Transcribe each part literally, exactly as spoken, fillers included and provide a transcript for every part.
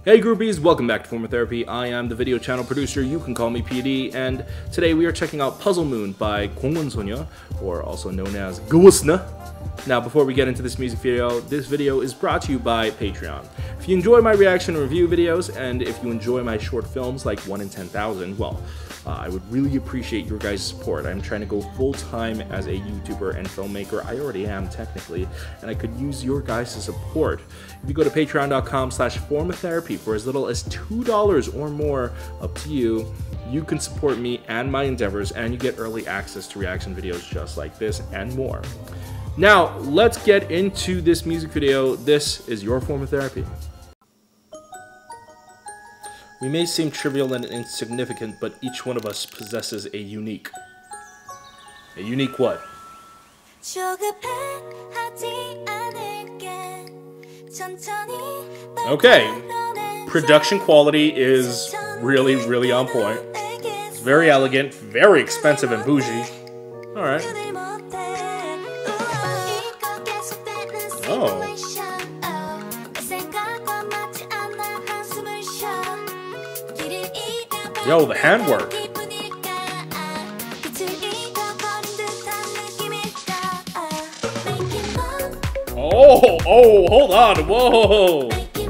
Hey groupies, welcome back to Former Therapy. I am the video channel producer, you can call me P D, and today we are checking out Puzzle Moon by 공원소녀, or also known as G W S N. Now before we get into this music video, this video is brought to you by Patreon. If you enjoy my reaction and review videos, and if you enjoy my short films like one in ten thousand, well, uh, I would really appreciate your guys' support. I'm trying to go full-time as a YouTuber and filmmaker. I already am, technically, and I could use your guys' support. If you go to patreon dot com slash formatherapy for as little as two dollars or more, up to you, you can support me and my endeavors, and you get early access to reaction videos just like this and more. Now, let's get into this music video. This is your form of therapy. We may seem trivial and insignificant, but each one of us possesses a unique. A unique what? Okay. Production quality is really, really on point. It's very elegant, very expensive and bougie. Alright. Oh. Yo, the handwork. Oh, oh, hold on, whoa.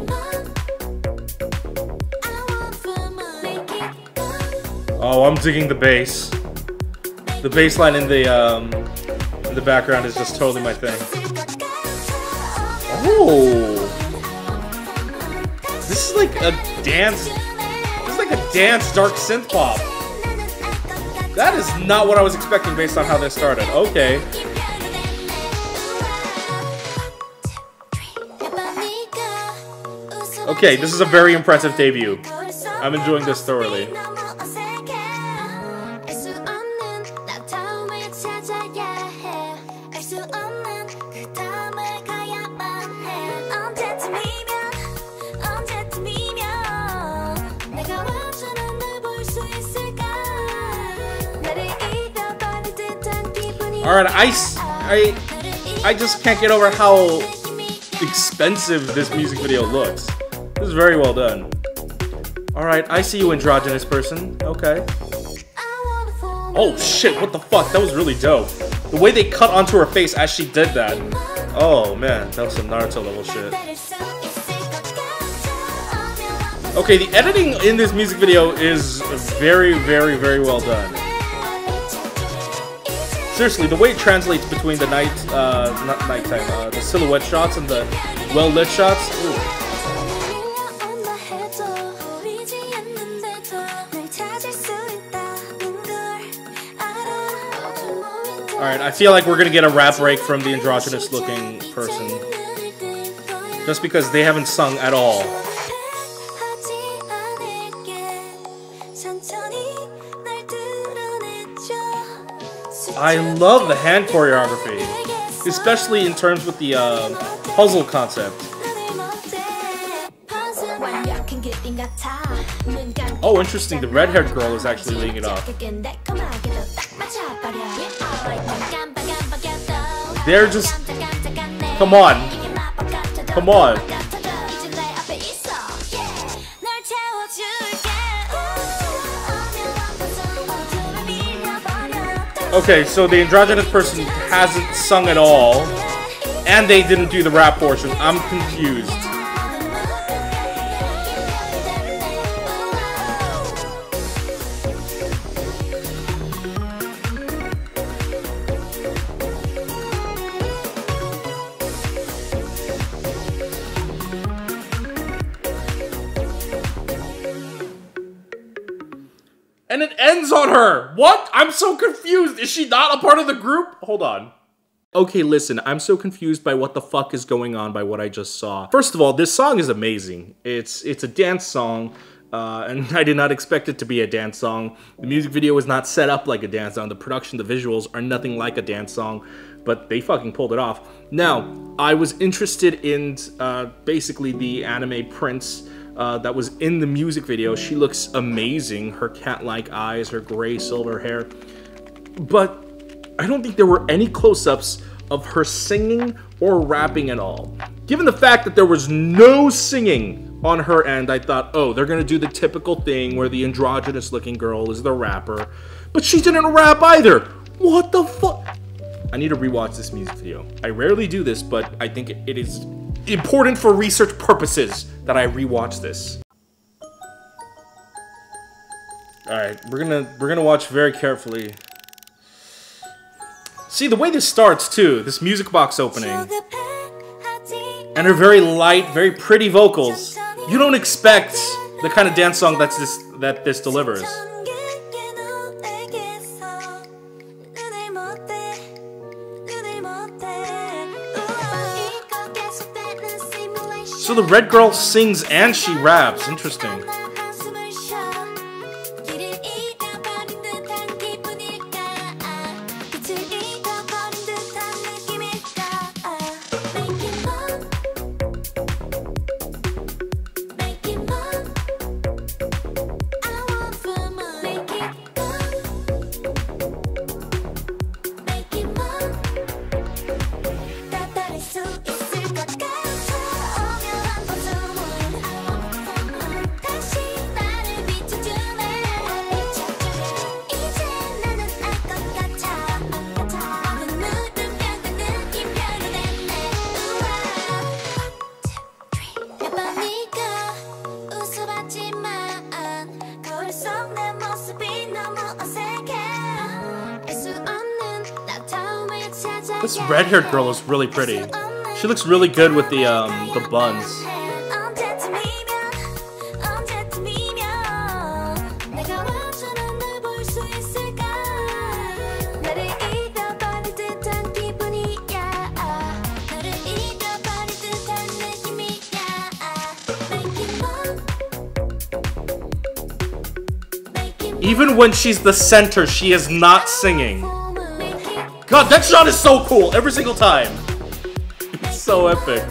Oh, I'm digging the bass. The bass line in the um in the background is just totally my thing. Oh, this is like a dance. This is like a dance dark synth pop. That is not what I was expecting based on how this started. Okay. Okay, this is a very impressive debut. I'm enjoying this thoroughly. Alright, I, I, I just can't get over how expensive this music video looks. This is very well done. Alright, I see you, androgynous person. Okay. Oh shit, what the fuck? That was really dope. The way they cut onto her face as she did that. Oh man, that was some Naruto level shit. Okay, the editing in this music video is very, very, very well done. Seriously, the way it translates between the night, uh, not nighttime, uh, the silhouette shots and the well-lit shots. Ooh. Alright, I feel like we're gonna get a rap break from the androgynous-looking person. Just because they haven't sung at all. I love the hand choreography, especially in terms with the uh, puzzle concept. Oh, interesting. The red-haired girl is actually leading it off. They're just... Come on. Come on. Okay, so the androgynous person hasn't sung at all, and they didn't do the rap portion. I'm confused. And it ends on her! What? I'm so confused! Is she not a part of the group? Hold on. Okay, listen, I'm so confused by what the fuck is going on by what I just saw. First of all, this song is amazing. It's it's a dance song, uh, and I did not expect it to be a dance song. The music video is not set up like a dance song. The production, the visuals are nothing like a dance song, but they fucking pulled it off. Now, I was interested in uh, basically the anime Prince Uh, that was in the music video. She looks amazing. Her cat-like eyes, her gray silver hair. But I don't think there were any close-ups of her singing or rapping at all. Given the fact that there was no singing on her end, I thought, oh, they're gonna do the typical thing where the androgynous-looking girl is the rapper. But she didn't rap either! What the fuck? I need to rewatch this music video. I rarely do this, but I think it is important for research purposes that I rewatch this. Alright, we're gonna we're gonna watch very carefully. See, the way this starts, too, this music box opening, and her very light, very pretty vocals, you don't expect the kind of dance song that's this, that this delivers. So the red girl sings and she raps. Interesting. This red-haired girl is really pretty. She looks really good with the um the buns. Even when she's the center, she is not singing. God, that shot is so cool every single time. It's so epic.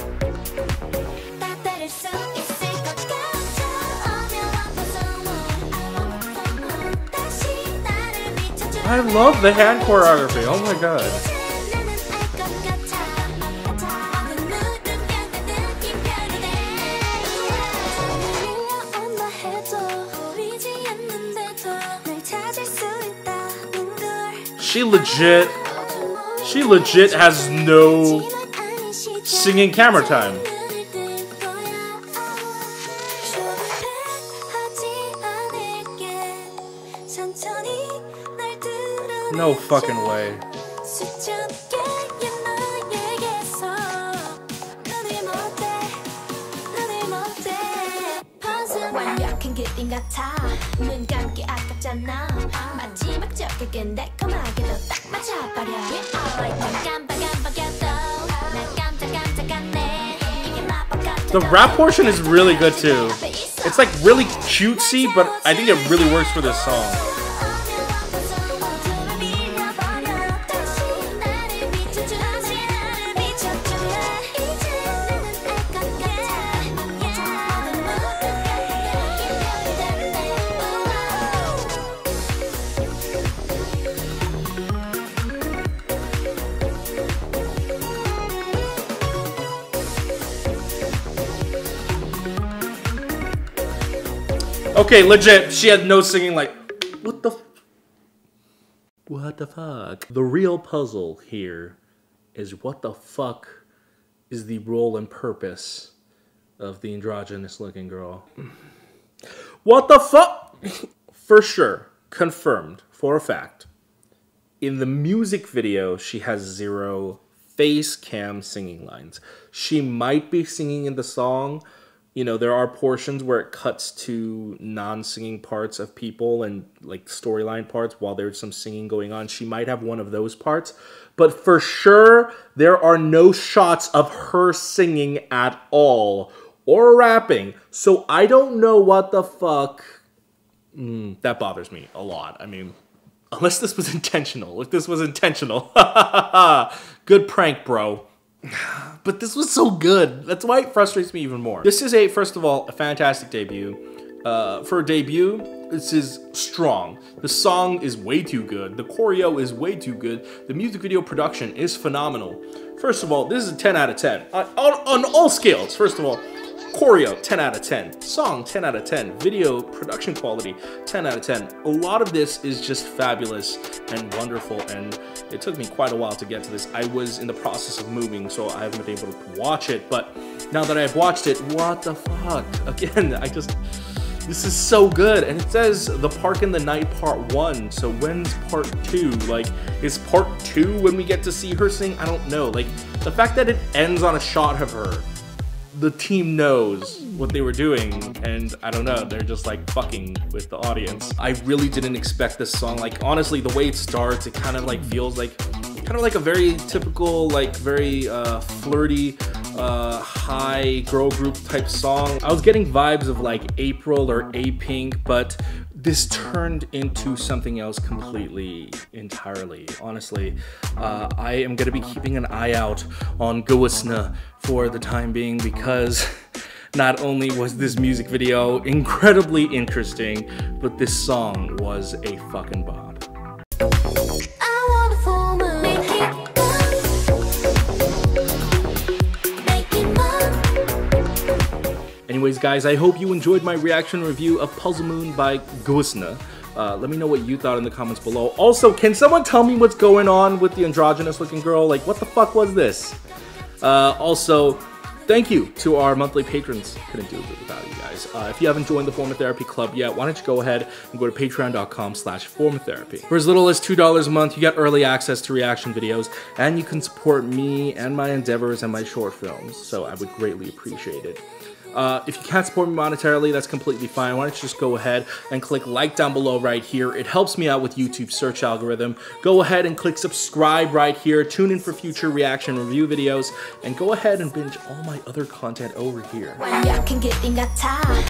I love the hand choreography. Oh my god. She legit, she legit has no singing camera time. No fucking way. The rap portion is really good too. It's like really cutesy, but I think it really works for this song. Okay, legit, she had no singing, like, what the f- What the fuck? The real puzzle here is what the fuck is the role and purpose of the androgynous looking girl? What the fuck? For sure, confirmed, for a fact. In the music video, she has zero face cam singing lines. She might be singing in the song. You know, there are portions where it cuts to non-singing parts of people and, like, storyline parts while there's some singing going on. She might have one of those parts. But for sure, there are no shots of her singing at all or rapping. So I don't know what the fuck. Mm, that bothers me a lot. I mean, unless this was intentional. If this was intentional. Good prank, bro. But this was so good. That's why it frustrates me even more. This is a, first of all, a fantastic debut. Uh, for a debut, this is strong. The song is way too good. The choreo is way too good. The music video production is phenomenal. First of all, this is a ten out of ten. On, on, on all scales, first of all. Choreo, ten out of ten. Song, ten out of ten. Video production quality, ten out of ten. A lot of this is just fabulous and wonderful, and it took me quite a while to get to this. I was in the process of moving, so I haven't been able to watch it, but now that I've watched it, what the fuck? Again, I just... This is so good, and it says The Park in the Night Part one, so when's Part two? Like, is Part two when we get to see her sing? I don't know. Like, the fact that it ends on a shot of her, the team knows what they were doing, and I don't know, they're just like fucking with the audience. I really didn't expect this song. Like, honestly, the way it starts, it kind of like feels like, kind of like a very typical, like very uh, flirty, uh, high girl group type song. I was getting vibes of like April or A-Pink, but this turned into something else completely, entirely. Honestly, uh, I am gonna be keeping an eye out on G W S N for the time being, because not only was this music video incredibly interesting, but this song was a fucking bop. Anyways, guys, I hope you enjoyed my reaction review of Puzzle Moon by G W S N. Uh, let me know what you thought in the comments below. Also, can someone tell me what's going on with the androgynous looking girl? Like, what the fuck was this? Uh, also, thank you to our monthly patrons. Couldn't do it without you guys. Uh, if you haven't joined the Form of Therapy Club yet, why don't you go ahead and go to patreon dot com slash form of therapy. For as little as two dollars a month, you get early access to reaction videos, and you can support me and my endeavors and my short films, so I would greatly appreciate it. Uh, if you can't support me monetarily, that's completely fine. Why don't you just go ahead and click like down below right here. It helps me out with YouTube's search algorithm. Go ahead and click subscribe right here. Tune in for future reaction review videos. And go ahead and binge all my other content over here.